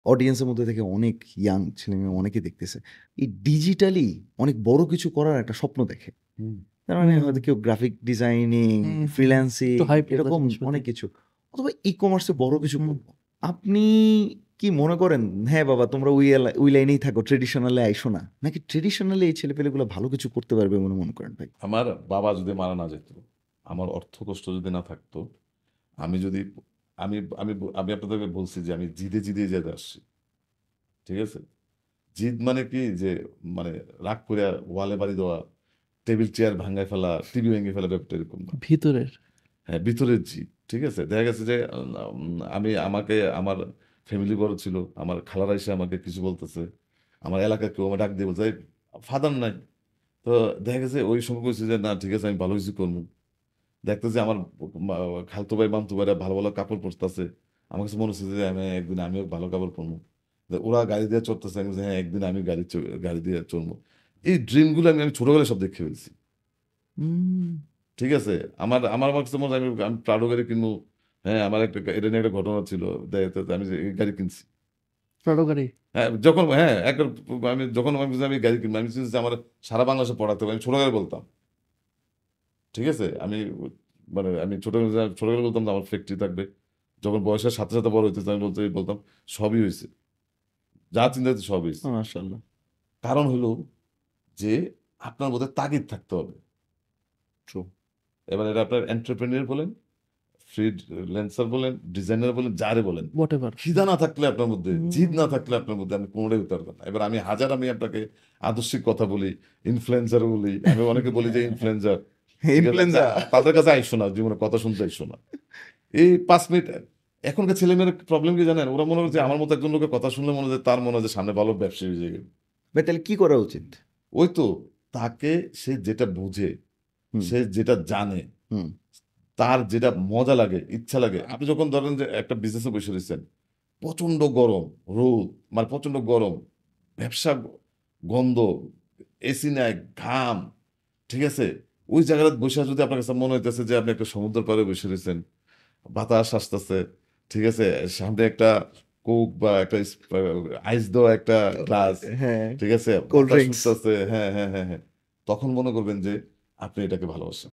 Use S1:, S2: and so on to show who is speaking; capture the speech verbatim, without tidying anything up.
S1: অডিয়েন্সের মধ্যে থেকে অনেক ইয়াং ছেলেমেয়ে অনেকে দেখতেছে। এই ডিজিটালি অনেক বড় কিছু করার একটা স্বপ্ন দেখে।
S2: হুম।
S1: তার মানে
S3: হুম।
S1: হয়তো কেউ গ্রাফিক ডিজাইনিং,
S3: হুম, হুম।
S1: ফ্রিল্যান্সিং
S3: একটু হাইপ এগুলো
S1: এরকম
S3: জিনিসপাতি।
S1: অনেক কিছু। অথবা ই-কমার্সে বড় কিছু
S3: হুম।
S1: করব। আপনি কি মনে করেন, হ্যাঁ বাবা তোমরা ওই এলা ওই লাইনেই থাকো, ট্র্যাডিশনাল এ আইসো না? নাকি ট্র্যাডিশনালি এই ছেলেপেলেগুলো ভালো কিছু করতে পারবে বলে মনে করেন ভাই?
S2: আমার বাবা যদি মারা না যেত, আমার অর্থ কষ্ট যদি না থাকতো, আমি যদি আমি আমি আমি আপনাদেরকে বলছি যে আমি জিদে, জিদে যেতে আসছি। ঠিক আছে? জিদ মানে কি যে মানে রাগ কইরা ওয়ালে বাড়ি দেওয়া, টেবিল চেয়ার ভাঙ্গায় ফেলা, টিভি ভেঙে ফেলা ব্যাপারটা এরকম না।
S3: ভিতরের।
S2: হ্যাঁ, ভিতরের জিদ। ঠিক আছে? দেখা গেছে যে উম আমি আমাকে আমার ফ্যামিলি বড় ছিল। আমার খালারা এসে আমাকে কিছু বলতেছে। আমার এলাকার কেউ আমাকে ডাক দিয়ে বলছে, "এই ফাদার নাই।" তো দেখা গেছে ওই সময় কইছি যে, "না ঠিক আছে আমি ভালো কিছু করবো।" দেখতেছি আমার মা খালাতো ভাই, মামতো ভাইরা ভালো, ভালো কাপড় পরতাছে। আমার কাছে মনে হচ্ছে যে আমি একদিন আমিও ভালো কাপড় পরবো। ওরা গাড়ি দিয়ে চড়তেছে, আমি বলছি, "হ্যাঁ, একদিন আমি গাড়ি চ গাড়ি দিয়ে চড়বো।" এই ড্রিম গুলো আমি আমি ছোটবেলায় সব দেখে ফেলছি।
S3: হুম।
S2: ঠিক আছে? আমার আমার আমার কাছে মনে হয় আমি আমি প্রাডো গাড়ি কিনবো। হ্যাঁ, আমার একটা এটা নিয়ে একটা ঘটনা ছিল। দেখা যাচ্ছে আমি যে এই গাড়ি কিনছি।
S3: প্রাডো গাড়ি?
S2: হ্যাঁ, যখন হ্যাঁ, একবার আমি যখন আমি বুঝলাম আমি গাড়ি কিনবো, আমি চিন্তা যে আমার সারা বাংলাদেশে পড়াতে হবে। আমি ছোটবেলায় বলতাম। ঠিক আছে? আমি মানে আমি ছোটবেলায় ছোটবেলায় বলতাম যে আমার ফ্যাক্টরি থাকবে। যখন বয়সের সাথে, সাথে বড় হইতেছে আমি বলতে বলতাম সবই হইছে। যা চিন্তা করছি সব হইছে।
S1: মাশাআল্লাহ।
S2: কারণ হলো যে আপনার মধ্যে তাগিদ থাকতে হবে।
S1: ট্রু।
S2: এবার এটা আপনার এন্টারপ্রেনিউর বলেন, ফ্রিল্যান্সার বলেন, ডিজাইনার বলেন, যারে বলেন।
S3: হোয়াটএভার।
S2: খিদা না থাকলে আপনার মধ্যে, জিদ না
S3: হুম।
S2: থাকলে আপনার মধ্যে আপনি কোনটাই হতে পারবেন না। এবার আমি হাজার আমি আপনাকে আদর্শিক কথা বলি, ইনফ্লুয়েন্সার বলি। আমি অনেকে বলি যে ইনফ্লুয়েন্সার। ঠিক আছে?
S1: ইনফ্লুয়েঞ্জা।
S2: তাদের কাছে আইসো না, জীবনে কথা শুনতে আইসো না। এই পাঁচ মিনিট এখনকার ছেলেমেয়ের প্রবলেম কি জানেন? ওরা মনে করে যে আমার মতো একজন লোকের কথা শুনলে মনে হয় যে তার মনে হয় যে সামনে ভালো ব্যবসায়ী হয়ে যাবে।
S1: ভাই তাহলে কি করা উচিত?
S2: ওই তো তাকে সে যেটা বোঝে,
S1: হুম,
S2: সে যেটা জানে,
S1: হুম।
S2: তার যেটা মজা লাগে, ইচ্ছা লাগে। আপনি যখন ধরেন যে একটা বিজনেসে বসে রয়েছেন, প্রচন্ড গরম, রোদ, মানে প্রচন্ড গরম, ব্যবসা গন্ধ, এসি নাই, ঘাম, ঠিক আছে? ওই জায়গাটা বসে যদি আপনার কাছে মনে হইতেছে যে আপনি একটা সমুদ্রের পাড়ে বসে রয়েছেন, বাতাস আসতেছে, ঠিক আছে? সামনে একটা কোক বা একটা আইস দেওয়া একটা গ্লাস,
S1: হ্যাঁ,
S2: ঠিক আছে?
S1: কোল্ড
S2: বাতাস
S1: ড্রিংকস।
S2: উঠতেছে, হ্যাঁ, হ্যাঁ, হ্যাঁ, হ্যাঁ। তখন মনে করবেন যে আপনি এটাকে ভালোবাসেন।